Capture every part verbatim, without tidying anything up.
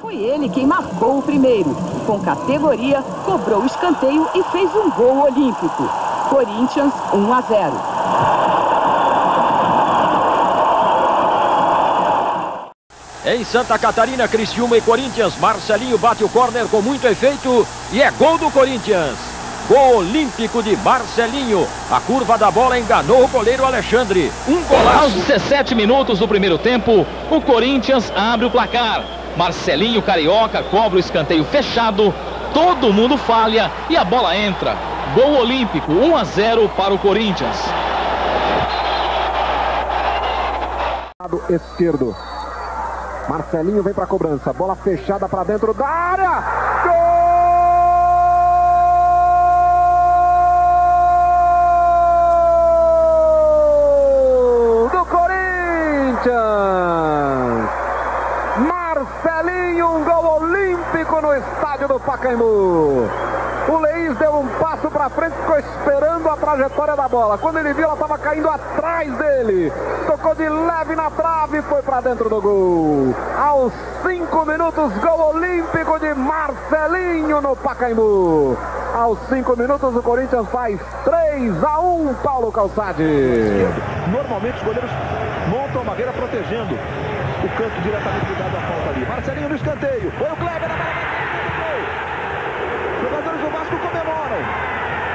Foi ele quem marcou o primeiro. Com categoria, cobrou o escanteio e fez um gol olímpico. Corinthians um a zero. Em Santa Catarina, Criciúma e Corinthians, Marcelinho bate o córner com muito efeito e é gol do Corinthians. Gol olímpico de Marcelinho. A curva da bola enganou o goleiro Alexandre. Um golaço. Aos dezessete minutos do primeiro tempo, o Corinthians abre o placar. Marcelinho Carioca cobra o escanteio fechado. Todo mundo falha e a bola entra. Gol olímpico, um a zero para o Corinthians. Lado esquerdo. Marcelinho vem para a cobrança. Bola fechada para dentro da área. Gol do Corinthians. Marcelinho, um gol olímpico no estádio do Pacaembu. O Leís deu um passo para frente, ficou esperando a trajetória da bola. Quando ele viu, ela estava caindo atrás dele. Tocou de leve na trave e foi para dentro do gol. Aos cinco minutos, gol olímpico de Marcelinho no Pacaembu. Aos cinco minutos, o Corinthians faz três a um, Paulo Calçade. Normalmente os goleiros montam a barreira protegendo o canto diretamente ligado à falta ali. Marcelinho no escanteio. Foi o Kleber na bola. Os jogadores do Vasco comemoram.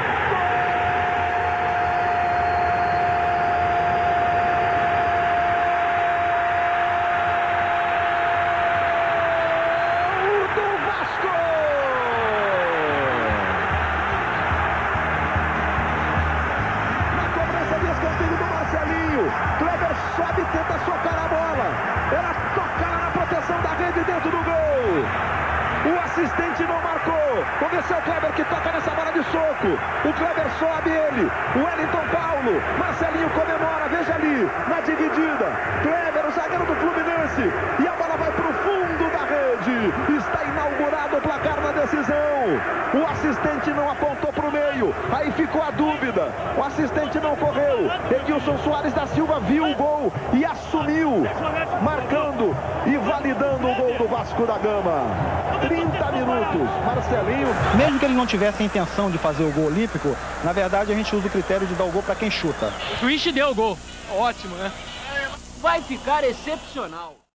Kleber sobe e tenta socar a bola. Ela toca na proteção da rede dentro do gol. O assistente não marcou. Vamos ver se é o Kleber que toca nessa bola de soco. O Kleber sobe ele. O Wellington Paulo. Marcelinho comemora. Veja ali na dividida. Kleber, o zagueiro do Fluminense. E a bola vai para o fundo da rede. Está inaugurado o placar na decisão. O assistente não apontou para o meio. Aí ficou a dúvida. O assistente não correu. Edilson Soares da Silva viu o gol e assumiu, marcando e validando o gol do Vasco da Gama. trinta minutos. Marcelinho. Mesmo que ele não tivesse a intenção de fazer o gol olímpico, na verdade a gente usa o critério de dar o gol para quem chuta. O juiz deu o gol. Ótimo, né? Vai ficar excepcional.